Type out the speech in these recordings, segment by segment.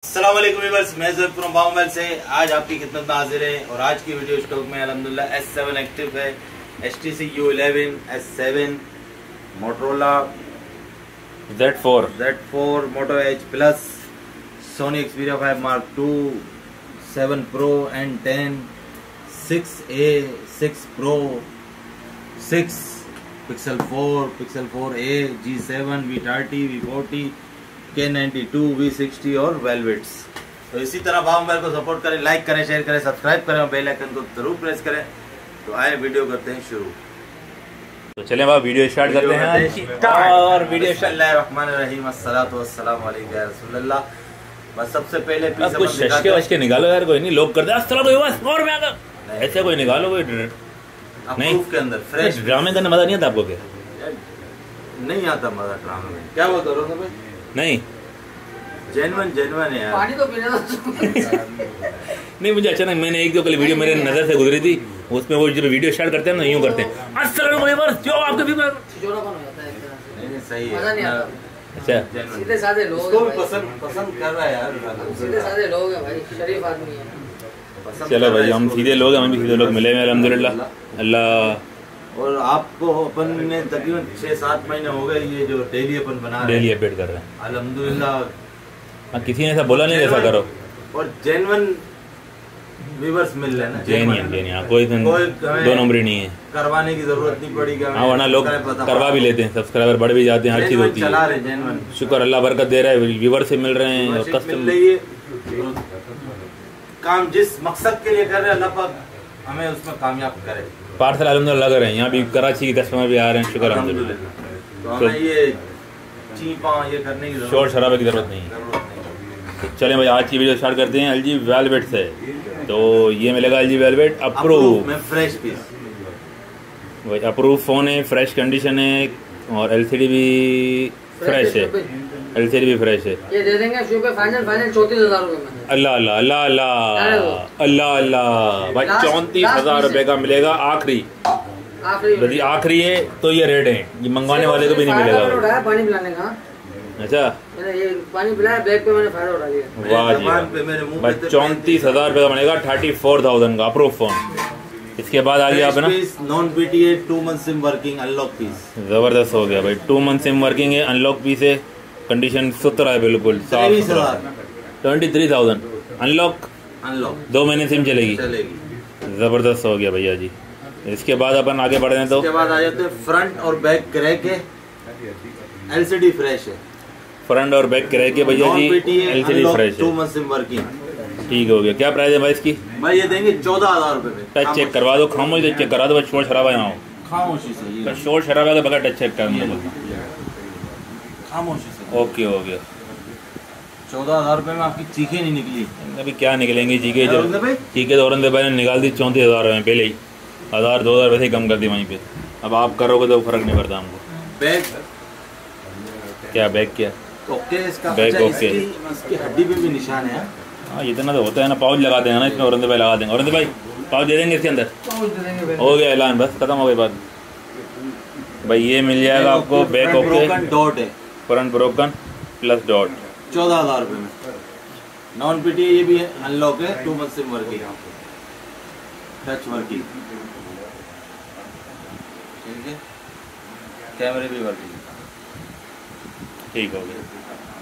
अस्सलाम वालेकुम व्यूअर्स, मैं ज़ोहैब मोबाइल से आज आपकी खिदमत में हाजिर है। और आज की वीडियो स्टॉक में अल्हम्दुलिल्लाह S7 एक्टिव है, HTC U11, S7, Motorola Z4 Moto Edge Plus, Sony Xperia 5 Mark II, 7 Pro N10, 6A, 6 Pro, 6 Pixel 4, Pixel 4a, G7, V30, V40, K92, V60 और वेलवेट्स। तो इसी तरह मोबाइल को सपोर्ट करें, like करें, शेयर करें, subscribe करें और बेल आइकन को जरूर प्रेस करें। तो आए वीडियो करते हैं शुरू। तो चलें अब वीडियो स्टार्ट करते हैं और वीडियो बिस्मिल्लाहिर्रहमानिर्रहीम, अस्सलातु वस्सलामु अलैका या रसूलल्लाह। बस सबसे पहले अब कुछ शशके निकालो यार, कोई नहीं लोग करते और मैं ऐसे कोई निकालो, कोई नहीं के अंदर फ्रेश ड्रामे करने मजा नहीं आता आपको? क्या नहीं आता मजा ड्रामे में? क्या बात करो भाई? नहीं, जेन्युइन है यार। पानी तो पीना नहीं, मुझे अचानक मैंने एक दो कल वीडियो मेरे नजर से गुजरी थी, उसमें वो जब वीडियो स्टार्ट करते हैं ना यूं करते हैं, अस्सलाम वालेकुम जो आपके भी जोड़ापन हो जाता है एक तरह से। नहीं सही मजा नहीं है। आता। अच्छा, सीधे साधे लोग उसको हैं भी भाई। पसंद कर रहा है यार। सीधे साधे लोग हैं भाई, शरीफ आदमी है। चलो भाई हम सीधे लोग हैं, हम भी सीधे लोग मिले हैं अल्हम्दुलिल्लाह अल्लाह। और आपको अपन ने तकरीबन 6-7 महीने हो गए ये जो डेली अपन बना रहे डेली हैं, अपडेट कर रहे हैं। अल्हम्दुलिल्लाह किसी ने ऐसा बोला नहीं ऐसा करो, और जेन्युइन व्यूअर्स मिल रहे हैं ना। जेन्युइन कोई दो नंबरी नहीं है, करवाने की जरूरत नहीं पड़ी। हाँ वरना लोग करवा भी लेते हैं, सब्सक्राइबर बढ़ भी जाते हैं, हर चीज होती चला है। रहे जेन्युइन, शुक्र अल्लाह बरकत दे रहा है, व्यूवर से मिल रहे हैं और कस्टम मिल रही है। काम जिस मकसद के लिए कर रहे हैं अल्लाह पाक हमें उसमें कामयाब करे। पार्सल अल्हम्दुलिल्लाह लग रहे हैं, यहाँ भी कराची के कस्टमर भी आ रहे हैं, शुक्र अल्हम्दुलिल्लाह। तो हमें ये चीपा ये करने की शोर शराबे की जरूरत नहीं है। तो चलें भाई आज की वीडियो स्टार्ट करते हैं LG वेलवेट से। तो ये मिलेगा LG वेलवेट अप्रूव में फ्रेश पीस, भाई अप्रूव फ़ोन है, फ्रेश कंडीशन है और LCD भी फ्रेश है, LCD भी फ्रेश है। ये दे देंगे शो पे फाइनल 34,000 रुपए में। अल्लाह अल्लाह अल्लाह अल्लाह अल्लाह अल्लाह भाई 34,000 रुपये का मिलेगा आखिरी। यदि आखिरी है तो ये रेट है, ये मंगवाने वाले को भी नहीं मिलेगा। पानी पिलाने का, अच्छा मैंने ये पानी पिलाया, बैग पे मैंने फायदा उठा लिया। वाह जी भाई 34,000 रुपये का मिलेगा 34,000 का अप्रूव फोन। इसके बाद आ गया अपना non PTA 2 month SIM working unlock piece. जबरदस्त हो गया भाई, 2 मंथ सिम वर्किंग है, अनलॉक पीस है, कंडीशन सुथरा है बिल्कुल साफ सुथरा। 23,000 अनलॉक 2 महीने सिम चलेगी। जबरदस्त हो गया भैया जी। इसके बाद अपन आगे बढ़ रहे हैं, तो इसके बाद आ जाते हैं फ्रंट और बैक क्रैक है, LCD फ्रेश है। फ्रंट और बैक क्रैक है भैया जी, LCD फ्रेश 2 है। Month SIM working. ठीक हो गया। क्या प्राइस है भाई इसकी? भाई ये देंगे 14,000 रुपए में। टच चेक करवा दो, खामोश चेक करा दो भाई, शोर शराबा यहाँ हो, खामोशी से ये शोर शराबा के बगैर टच चेक करना खामोशी से। ओके हो गया। 14,000 रुपए में आपकी चीखें नहीं निकली अभी क्या निकलेंगे चीखे, और जब भाई चीखे तो औरंगजेब भाई ने निकाल दी 34,000 में पहले ही, 1,000-2,000 वैसे ही कम कर दी वहीं पे। अब आप करोगे तो फर्क नहीं पड़ता हमको। बैग क्या बैग क्या ओके, इसका बैग अच्छा, ओके। इसकी हड्डी पे भी निशान है। हाँ इतना तो होता है ना, पाउच लगा देंगे ना इसमें, औरंगजेब भाई लगा देंगे। औरंगजेब भाई पाउच दे देंगे इसके अंदर, हो गया ऐलान, बस खत्म हो गई बात भाई। ये मिल जाएगा आपको बैक ओके, डॉट है, फ्रंट ब्रोकन प्लस डॉट, 14,000 रुपए में। नॉन PTA ये भी है, अनलॉक है, 2 month SIM working, touch working, ठीक है, कैमरे भी वर्किंग। ठीक हो गया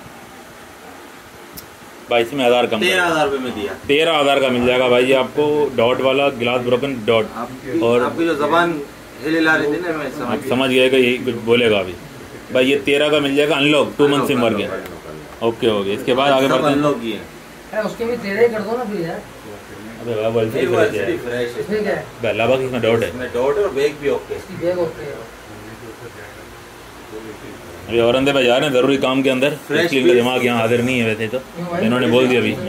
भाई। इसमें 1,000 कम, 13,000 रुपए में दिया। 13,000 का मिल जाएगा भाई जी आपको, डॉट वाला ग्लास ब्रोकन डॉट। और आपकी जो जबान हिला रही थी ना, मैं आप समझ गए कि यही कुछ बोलेगा अभी भाई। ये 13 का मिल जाएगा unlock, 2 month SIM working. Okay हो गया। इसके बाद आगे बढ़ते हैं। अनलॉक ही है, उसके भी 13 ही कर दो ना फिर यार। अबे वाह बोल ये वो LCD फ्रेश है। इसमें क्या है? बेला बाकी इसमें डॉट है, इसमें डॉट है और बैग भी ओके। इसकी बैग ओके है। अभी औरंगजेब भाई जा रहे हैं जरूरी काम के अंदर, इसलिए इनका दिमाग यहाँ हाजिर नहीं है वैसे तो, इन्होंने बोल दिया अभी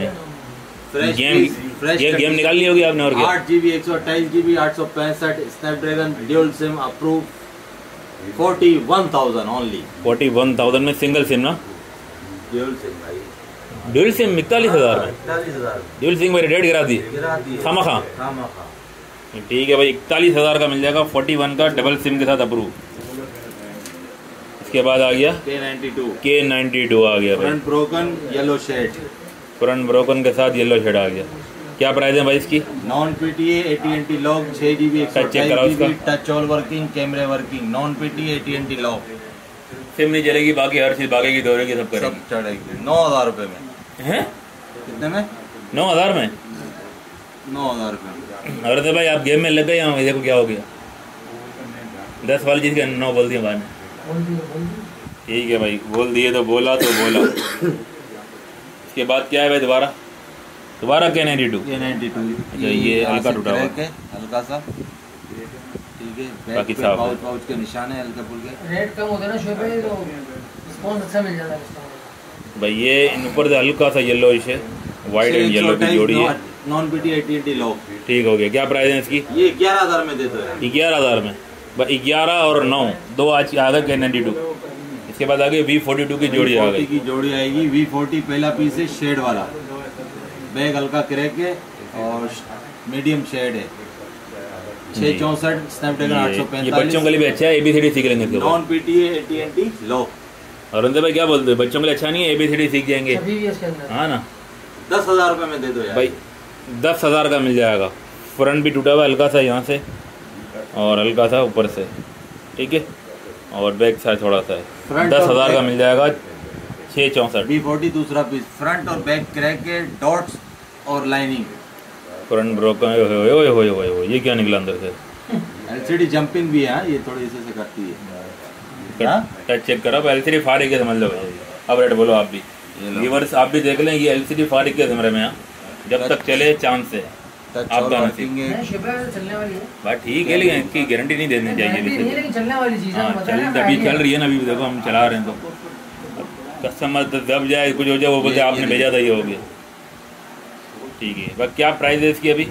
ये गेम निकाल ली होगी आपने। और क्या 8GB 128GB 865 Snapdragon dual sim approve 41,000 only. 41,000 में सिंगल सिम ना, ड्यूल सिम भाई, ड्यूल सिम 41,000 में। 41,000 ड्यूल सिम मेरे रेट गिरा दी खामा। ठीक है भाई, 41,000 का मिल जाएगा 41 का डबल सिम के साथ अप्रूव। इसके बाद आ गया K92 आ गया भाई, broken yellow shade, front broken के साथ येलो शेड आ गया। क्या प्राइस है भाई इसकी? Non PTA AT&T lock 6GB touch check कराओ इसका। टच ऑल वर्किंग, कैमरे working, non PTA AT&T lock. Sim नहीं चलेगी, बाकी हर चीज भागेगी, दौड़ेगी, सब सब करेगी। चढ़ेगी 9,000 रुपए में। हैं? कितने में? 9,000 में? 9,000 रुपए में। अरे तो भाई आप गेम में लग गए यहाँ, देखो क्या हो गया। 10 वाली चीज के 9 बोल दिया भाई ने। ठीक है भाई, बोल दिए तो बोला तो बोला। इसके बाद क्या है भाई? दोबारा K92। K92 ये हल्का टूटा हुआ है, हल्का सा। ठीक है, बाकी बैक पे साफ है। पाउच के निशान है हल्के फुल्के। रेट कम होता है ना शो पे, तो रिस्पॉन्स अच्छा मिल जाता है इसका। भाई ये ऊपर से हल्का सा येलो है, व्हाइट एंड येलो की जोड़ी है। Non PTA AT&T lock. ठीक हो गया। क्या प्राइस है इसकी? ये 11,000 में दे दो यार। 11,000 में। 11 और 9 दो आज आ गए K92। इसके बाद आगे V42 की जोड़ी आ गई। V40 की जोड़ी आएगी। V40 पहला पीस है शेड वाला, बैग हल्का क्रैक है और मीडियम शेड है। 664 स्नैपड्रैगन ये 845। बच्चों के लिए भी अच्छा है, ABCD सीख लेंगे इसके बाद। Non PTA AT&T lock. और अंदर भाई क्या बोलते हैं, बच्चों के लिए अच्छा नहीं है? ABCD सीख जाएंगे। अभी भी इसके अंदर हाँ ना 10,000 रुपए में दे दो यार भाई। 10,000 का मिल जाएगा। फ्रंट भी टूटा हुआ हल्का सा यहाँ से और हल्का सा ऊपर से, ठीक है। और बैक साइड थोड़ा सा है। फ्रंट 10,000 का मिल जाएगा। 664 V40 दूसरा पीस, फ्रंट और बैक क्रैक के डॉट्स और लाइनिंग। Front broken. हो ये क्या निकला अंदर से? LCD जंपिंग भी है, ये थोड़ी इसे करती है। हाँ? टच चेक करो। LCD फारिग है समझ लो भाई। अब रेट बोलो आप भी, व्यूअर्स आप भी देख लें। ये LCD फारिग के कैमरे में जब तक चले चांस है। टच आप और गाना वर्किंग है। नहीं, शो पे चलने वाली है। बात ठीक है, लेकिन इसकी गारंटी नहीं देनी चाहिए। गारंटी नहीं है, लेकिन चलने वाली चीज है। हाँ पता चल, है ना, अभी आइडिया। चल रही है ना, अभी देखो हम चला रहे हैं तो कस्टमर दब जाए, कुछ हो जाए, वो बोलते आपने भेजा था ये हो गया। ठीक है, बस क्या प्राइस है इसकी? अभी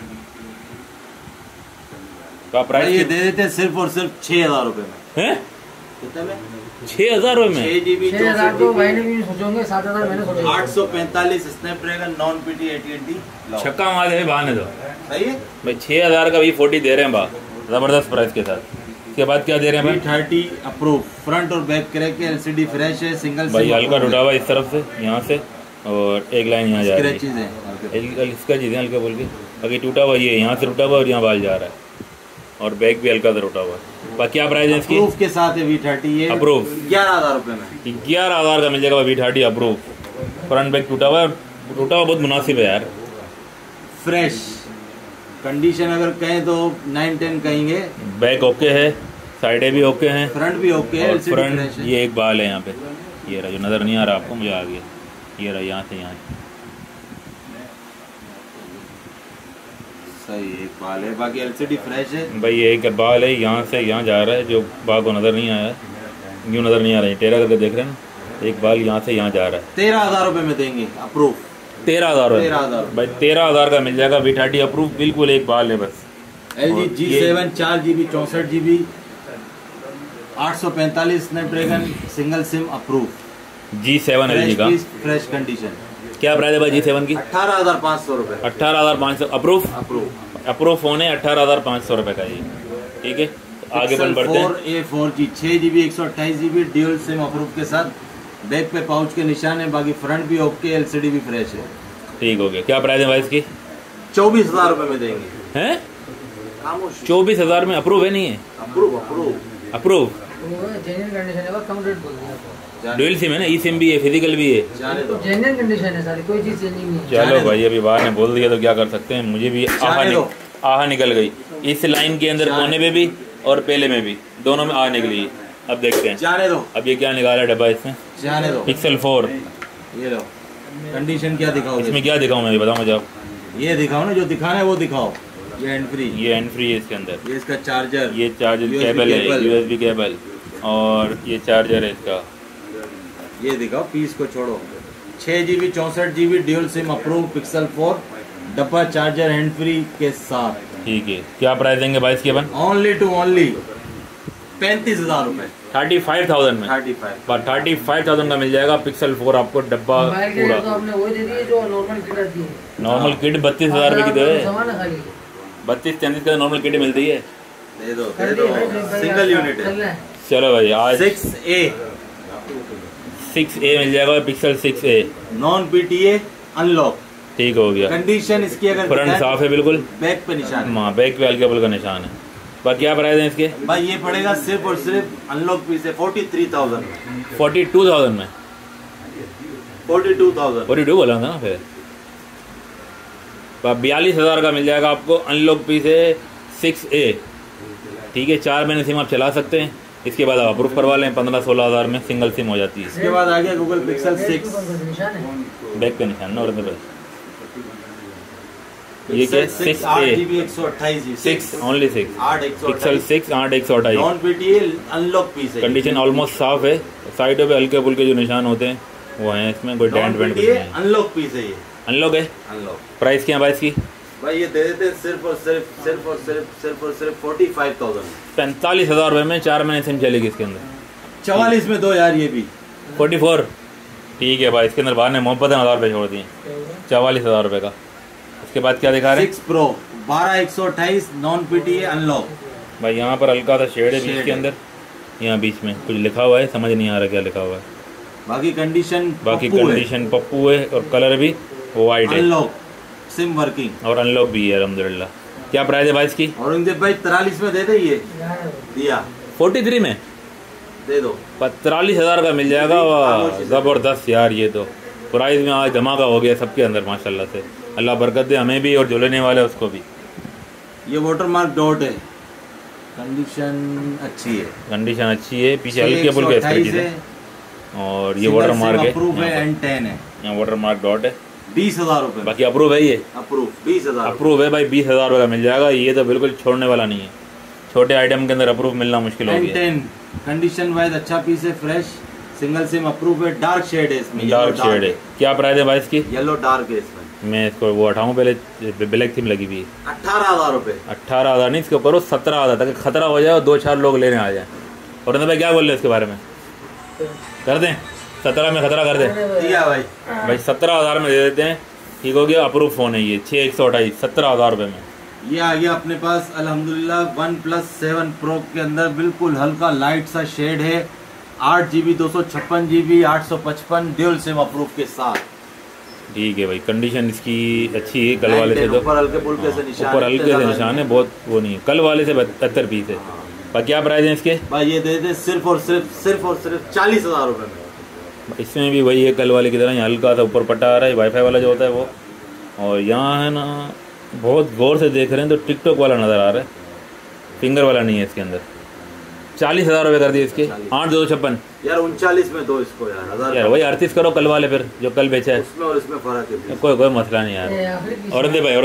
क्या भाई प्राइस ये दे देते सिर्फ और सिर्फ 6,000 रुपए में। है? कितने में? 6,000 रुपए में? 6GB 6,000 तो भाई ने भी सोचोगे, 7,000 मैंने सोचा। 845 Snapdragon non PTA AT&T lock. छक्का मार दे बहाने दो सही है। भाई। 6,000 का V40 दे रहे हैं बा, जबरदस्त प्राइस के साथ। इसके बाद क्या दे रहे हैं भाई? V30 अप्रूव, फ्रंट और बैक क्रैक के, LCD फ्रेश है, सिंगल भाई हल्का टूटा हुआ इस तरफ से, यहाँ से, और एक लाइन यहाँ जा रही स्क्रैचेस है। हैं। इसका चीज़ें हल्का बोल के, बाकी टूटा हुआ ये यहाँ से टूटा हुआ और यहाँ बाल जा रहा है, और बैक भी हल्का सा टूटा हुआ है। बाकी क्या प्राइस है इसकी? अप्रूव के साथ है V30 ये अप्रूव 11,000 रुपए में। 11,000 का मिल जाएगा V30 अप्रूव। फ्रंट बैक टूटा हुआ है, टूटा हुआ बहुत मुनासिब है यार। फ्रेश कंडीशन अगर कहें तो 9-10 कहेंगे। बैक ओके है, साइडें भी ओके हैं, फ्रंट भी ओके है, और LCD फ्रंट फ्रेश है। ये एक बाल है यहाँ पे, ये रहा जो नज़र नहीं आ रहा आपको, मुझे आ गया, ये रहा यहाँ से यहाँ। सही एक बाल है, बाकी LCD फ्रेश है। भाई ये एक बाल है यहाँ से यहाँ जा रहा है, जो बाल को नज़र नहीं आया, यूँ नज़र नहीं आ रहा है, टेढ़ा करके देख रहे हैं ना, एक बाल यहाँ से यहाँ जा रहा है। 13,000 रुपए में देंगे अप्रूव। 13,000 13,000 भाई 13,000 का मिल जाएगा V30 अप्रूव, बिल्कुल एक बाल है बस। LG G7 4GB 64GB 845 Snapdragon single sim approve. G7 LG का फ्रेश कंडीशन। क्या प्राइस है भाई G7 की? 18,500 रुपए 18,500 अप्रूव। अप्रूव। अप्रूव फोन है, 18,500 रुपए का ये, ठीक है। आगे बढ़ते हैं। 4A4G 6GB 128GB dual sim approve के साथ, बैक पे पाउच के निशान है, बाकी फ्रंट भी ओके, LCD भी फ्रेश है। ठीक हो गया। क्या प्राइस है भाई इसकी? 24,000 रुपए में देंगे। हैं? खामोश। 24,000 में अप्रूव है? नहीं है approve approve. Approve. Genuine condition है, कम रेट बोल दिया आपको। ड्यूल सिम है ना, ई सिम भी है, फिजिकल भी है। जाने दो। जेन्युइन कंडीशन है सारी, कोई चीज चेंजिंग नहीं है। चलो जाने भाई, अभी बाहर ने बोल दिया तो क्या कर सकते हैं, मुझे भी जाने दो। आहा निकल गई इस लाइन के अंदर, कोने में भी और पहले में भी, दोनों में आहा निकली। अब देखते हैं, जाने दो। अब ये क्या निकाला डब्बा इसमें? जाने दो। पिक्सल 4। ये लो कंडीशन क्या दिखाओ इसमें क्या दिखाऊं मैं, बताओ मुझे आप। ये दिखाओ ना, जो दिखाना है वो दिखाओ। ये हैंड फ्री, ये हैंड फ्री है इसके अंदर, ये इसका चार्जर, ये चार्जर USB केबल है, केबल। USB केबल, और ये चार्जर है इसका। ये दिखाओ, पीस को छोड़ो। 6GB 64GB dual sim approve pixel 4 डब्बा चार्जर हैंड फ्री के साथ। ठीक है, क्या प्राइस देंगे भाई इसके? अपन ओनली टू ओनली 35,000 रुपए 35,000 में। 35। 35,000 का मिल जाएगा पिक्सल 4 आपको डब्बा मोबाइल के पूरा। लिए तो आपने वो दे दी जो नॉर्मल किट आती है। नॉर्मल किट 32,000 रुपए की तो है। सामान है खाली। 32-33 का नॉर्मल किट मिलती है। दे दो कर दे दिए दो, भाई, सिंगल यूनिट चल रहा है। है। चलो भाई, आज 6A 6A मिल जाएगा, pixel 6A non PTA unlock. ठीक हो गया। कंडीशन इसकी अगर फ्रंट साफ है बिल्कुल, बैक पे निशान है। हाँ बैक पे अल्केबल का निशान है। बाकी क्या प्राइस है इसके? भाई ये पड़ेगा सिर्फ और सिर्फ अनलॉक पीस है 43,000 में। 42,000 में? 42,000। 42 बोला था ना फिर। 42,000 का मिल जाएगा आपको। अनलॉक पीस है 6A। ठीक है, 4 महीने सिम आप चला सकते हैं। इसके बाद आप अप्रूव करवा लें 15-16 हज़ार में सिंगल सिम हो जाती है। इसके बाद आ गया गूगल पिक्सल 6। बैक पे निशान ना, और ये क्या? 6A 6 only 6 Pixel 6 8/128। Non PTA unlock piece है। कंडीशन ऑलमोस्ट साफ है। साइडों पे हल्के फुल्के जो निशान होते हैं वो हैं, इसमें कोई डेंट वेंट नहीं है। अनलॉक पीस है ये। अनलॉक है। अनलॉक। प्राइस क्या है भाई इसकी? भाई ये दे देते सिर्फ और सिर्फ 45,000। 45,000 रुपये में 4 महीने सिम चलेगी इसके अंदर। 44 में दो यार ये भी 44। ठीक है भाई, इसके अंदर बाहर ने मोहब्बत 1,000 रुपये छोड़ दिए। 44,000 रुपये का। उसके बाद क्या दिखा रहे हैं? 6 प्रो 12/128 नॉन पीटीए अनलॉक। भाई यहाँ पर हल्का सा शेड है बीच के अंदर, यहाँ बीच में कुछ लिखा हुआ है, समझ नहीं आ रहा क्या लिखा हुआ है। बाकी कंडीशन पप्पू है और कलर भी वाइट है। अनलॉक सिम वर्किंग और अनलॉक भी है अल्हम्दुलिल्लाह। क्या प्राइस है भाई इसकी? औरंगजेब भाई 43 में दे दे, ये दिया 43 में दे दो। 43,000 का मिल जाएगा। ज़बरदस्त यार, ये तो प्राइस में आज धमाका हो गया सबके अंदर माशाल्लाह से। अल्लाह बरकत दे हमें भी और जो लेने वाले उसको भी। ये वाटरमार्क डॉट है। कंडीशन अच्छी है। कंडीशन अच्छी है। पीछे हल्के फुल्के है और ये वाटरमार्क है। अप्रूव है N10 है। यहाँ वाटरमार्क डॉट है। 20,000 रुपए। बाकी अप्रूव है ये। अप्रूव 20,000 अप्रूव है भाई। 20,000 रुपये का मिल जाएगा। ये तो बिल्कुल छोड़ने वाला नहीं है। छोटे आइटम के अंदर अप्रूव मिलना मुश्किल हो गया। N10 कंडीशन वाइज अच्छा पीस है, फ्रेश सिंगल सिम अप्रूव है। डार्क शेड है इसमें। डार्क शेड है। क्या प्राइस है भाई इसकी? येलो डार्क है इसमें। मैं इसको वो हटाऊँ पहले, ब्लैक सिम लगी हुई है। 18,000 रुपए। 18,000 नहीं, इसके करो 17,000 ताकि खतरा हो जाए और 2-4 लोग लेने आ जाए। और भाई क्या बोल रहे हैं इसके बारे में? कर दें 17 में खतरा कर दें? दिया भाई। भाई 17,000 में दे देते हैं। ठीक हो गया। अप्रूव फोन है ये 6/128 17,000 रुपये में। ये आ गया अपने पास अल्हम्दुलिल्लाह OnePlus 7 Pro के अंदर। बिल्कुल हल्का लाइट सा शेड है। 8GB 256GB 855 dual sim approve के साथ। ठीक है भाई, कंडीशन इसकी अच्छी है। कल वाले से तो ऊपर हल्के फुल्के से निशान, ऊपर हल्के से निशान है, बहुत वो नहीं है। कल वाले से 72 पीस है। बाकी क्या प्राइस है इसके? भाई ये दे दे सिर्फ और सिर्फ 40,000 रुपए में। इसमें भी वही है कल वाले की तरह, यहाँ हल्का सा ऊपर पट्टा आ रहा है, वाईफाई वाला जो होता है वो। और यहाँ है ना, बहुत गौर से देख रहे हैं तो टिकटॉक वाला नज़र आ रहा है, फिंगर वाला नहीं है इसके अंदर। 40,000 रुपये कर दिए इसके। 8/256 यार 39 में दो इसको यार वही 38 करो कल वाले फिर जो कल बेचा है। उसमें और इसमें फर्क है। कोई मसला नहीं यार। औरंगजेब भाई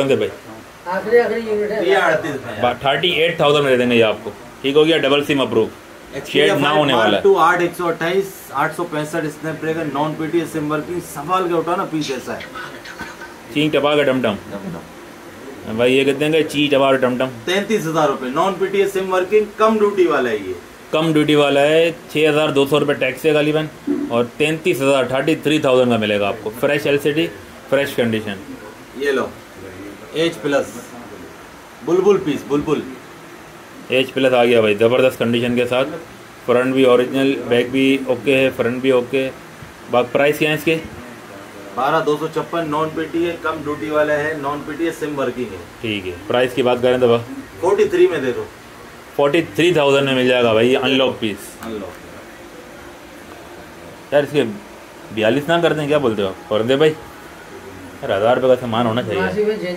38,000 में दे देंगे ये आपको। ठीक हो गया। डबल सिम अप्रूव, शेड ना होने वाला है। 8/128 865 Snapdragon non PTA sim working. संभाल के उठा ना, पीस ऐसा है चीं टपा का डमडम भाई। ये कहते हैं ची टपा डमडम। 33,000 रुपए नॉन पीटीए सिम वर्किंग। कम ड्यूटी वाला है ये। कम ड्यूटी वाला है। 6,200 रुपये टैक्स है गालिबन। और 33,000 33,000 का मिलेगा आपको। Fresh LCD, fresh condition. ये लो H+ बुलबुल पीस। बुलबुल H+ आ गया भाई ज़बरदस्त कंडीशन के साथ। फ्रंट भी ओरिजिनल, बैक भी ओके है, फ्रंट भी ओके। बाकी प्राइस क्या है इसके? 12,256 नॉन पीटीए कम ड्यूटी वाला है। नॉन पीटीए सिम वर्किंग है। ठीक है। प्राइस की बात करें तो 43 में दे दो। 43,000 में मिल जाएगा भाई अनलॉक पीस। अनलॉक यार इसके 42 ना कर दें, क्या बोलते हो औरंगजेब भाई? यार 1,000 रुपये का सामान होना चाहिए।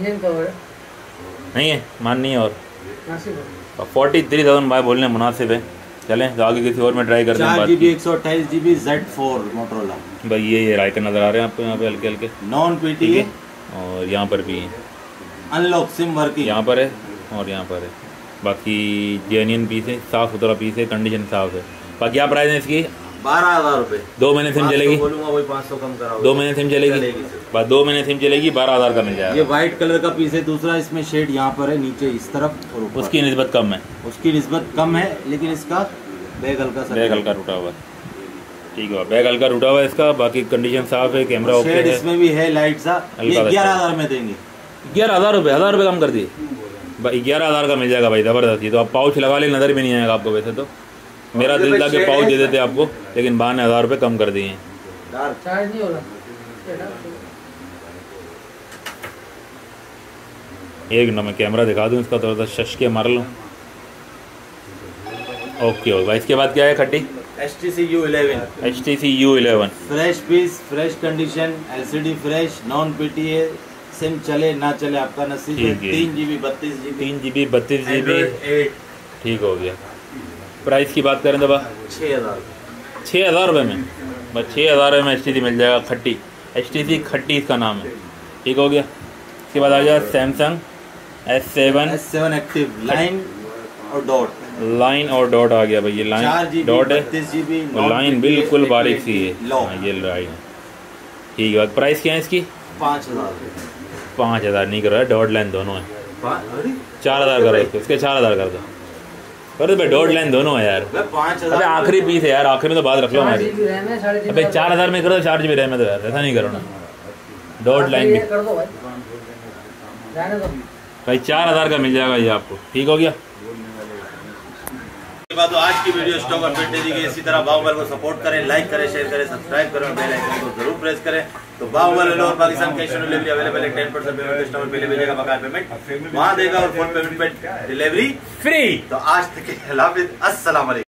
नहीं है मान नहीं है। और 43,000 भाई बोलने मुनासिब है। चलें तो आगे किसी और में ट्राई करते हैं। 4GB 128GB Z4 Motorola. भाई ये राइकन नज़र आ रहे हैं आपको यहाँ पे हल्के हल्के नॉन पीटीए। और यहाँ पर भी है अनलॉक सिम वर्किंग। यहाँ पर है और यहाँ पर है। बाकी जेन्युइन पीस है, साफ़ सुथरा पीस है, कंडीशन साफ है। बाकी क्या प्राइस है इसकी? 12,000 रुपए। 2 महीने सिम चलेगी। बोलूंगा वही 500 कम कराओ। 2 महीने सिम चलेगी। बस 2 महीने सिम चलेगी। 12,000 का मिल जाएगा। ये व्हाइट कलर का पीस है। दूसरा इसमें शेड यहाँ पर है, नीचे इस तरफ और ऊपर। उसकी निस्बत कम है। उसकी निस्बत कम है, लेकिन इसका बैग हल्का सा, बैग हल्का टूटा हुआ है। ठीक है, बैग हल्का टूटा हुआ है इसका। बाकी कंडीशन साफ है, कैमरा ओके है। इसमें भी है लाइट सा। 11,000 में देंगे। 11,000 रुपये? 1,000 रुपये कम कर दिए भाई। 11,000 का मिल जाएगा भाई ज़बरदस्त। ये तो आप पाउच लगा ले, नज़र भी नहीं आएगा आपको। वैसे तो मेरा दिल था कि पाउच दे देते आपको, लेकिन 12,000 रुपये कम कर दिए हैं। एक मिनट मैं कैमरा दिखा दूँ इसका, थोड़ा सा शश के मार लूँ। ओके हो भाई, इसके बाद क्या है खट्टी? HTC U11, HTC U11 fresh piece, fresh condition, LCD fresh, non PTA, sim चले ना चले आपका नसीब है। 3 GB 32 GB ठीक हो गया। प्राइस की बात करें तो बा 6,000 रुपये में, बस 6,000 रुपये में HTC मिल जाएगा खट्टी। HTC खट्टी इसका नाम है। ठीक हो गया। इसके बाद आ जाए सैमसंग S7 एक्टिव, लाइन और डॉट। लाइन और डॉट आ गया भाई, ये लाइन डॉट है और लाइन बिल्कुल बारीक सी है। ये लाइन ठीक है। प्राइस क्या है इसकी? 5,000 नहीं कर रहा है, डॉट लाइन दोनों है। 4,000 करो इसके, 4,000 कर दो। अरे भाई डॉट लाइन दोनों है यार। अबे आखिरी पीस है यार, आखिरी में तो बात रख लो हमारी। अबे 4,000 में करो, 4 GB रैम है तो यार ऐसा नहीं करो ना। डॉट लाइन भी भाई 4,000 का मिल जाएगा ये आपको। ठीक हो गया। तो आज की वीडियो स्टॉक अपडेट दे दी गई। इसी तरह बाहुबल को सपोर्ट करें, लाइक करें, शेयर करें, सब्सक्राइब करें, बेल आइकन को जरूर प्रेस करें। तो बाहुबल और Pakistan cash on delivery available है। 10% पेमेंट कस्टमर पहले भेजेगा, बकाया पेमेंट वहां देगा और फोन पेमेंट पे डिलीवरी फ्री। तो आज तक के लिए अस्सलाम वालेकुम।